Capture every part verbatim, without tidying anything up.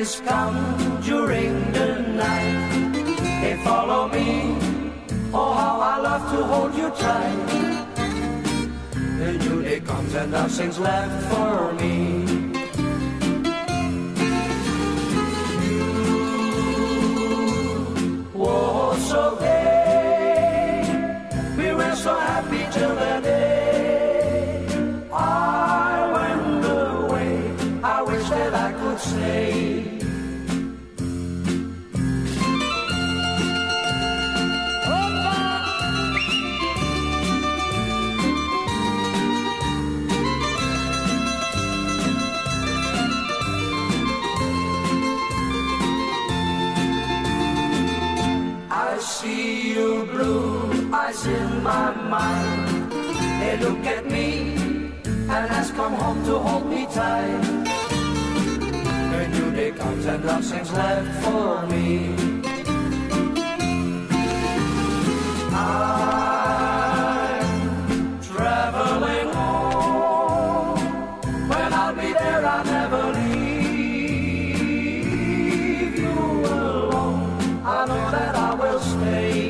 fairies come during the night. They follow me, oh how I love to hold you tight. The new day comes and nothing's left for me. You were so gay, we were so happy till the day I went away. I wish that I could stay. I see your blue eyes in my mind. They look at me and has come home to hold me tight. A new day comes and nothing's left for me. I'm traveling home. When I'll be there, I'll never leave you alone. I know that I will stay.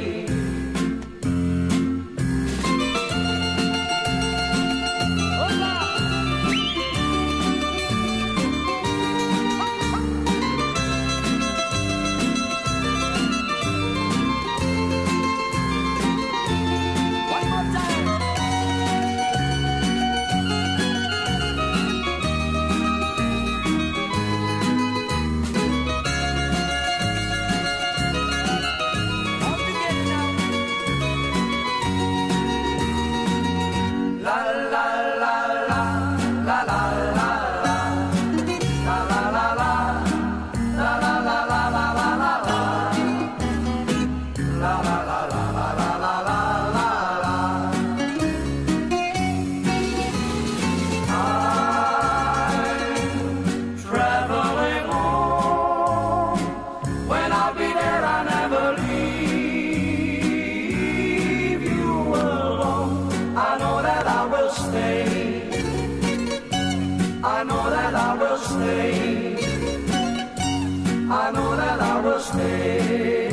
I know that I will stay. I know that I will stay.